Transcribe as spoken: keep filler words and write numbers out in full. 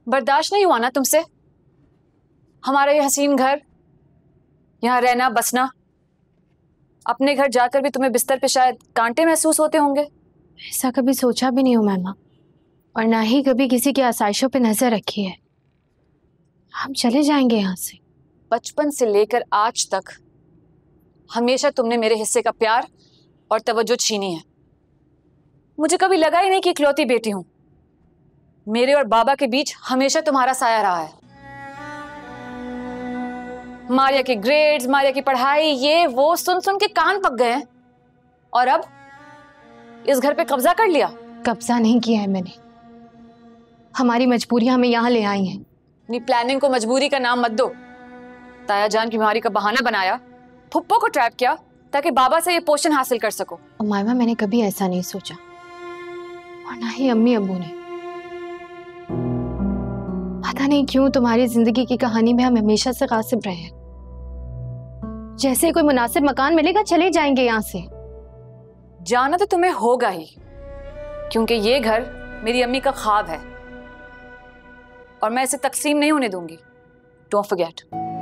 बर्दाश्त नहीं हुआ ना तुमसे? हमारा ये हसीन घर, यहाँ रहना बसना। अपने घर जाकर भी तुम्हें बिस्तर पे शायद कांटे महसूस होते होंगे। ऐसा कभी सोचा भी नहीं हूँ मैमा, और ना ही कभी किसी की आसाइशों पे नजर रखी है। हम चले जाएंगे यहाँ से। बचपन से लेकर आज तक हमेशा तुमने मेरे हिस्से का प्यार और तवज्जो छीनी है। मुझे कभी लगा ही नहीं कि इकलौती बेटी हूं। मेरे और बाबा के बीच हमेशा तुम्हारा साया रहा है। मारिया के ग्रेड्स, मारिया की पढ़ाई, ये वो सुन सुन के कान पक गए हैं। और अब इस घर पे कब्जा कर लिया। कब्जा नहीं किया है मैंने, हमारी मजबूरियां हमें यहाँ ले आई हैं। अपनी प्लानिंग को मजबूरी का नाम मत दो। ताया जान की बीमारी का बहाना बनाया, फुप्पो को ट्रैप किया ताकि बाबा से ये पोषण हासिल कर सको। मायमा, मैंने कभी ऐसा नहीं सोचा, और ना ही अम्मी अब्बू ने। पता नहीं क्यों तुम्हारी जिंदगी की कहानी में हम हमेशा से गासिब रहे हैं। जैसे कोई मुनासिब मकान मिलेगा चले जाएंगे यहाँ से। जाना तो तुम्हें होगा ही, क्योंकि ये घर मेरी अम्मी का ख्वाब है और मैं इसे तकसीम नहीं होने दूंगी। Don't forget.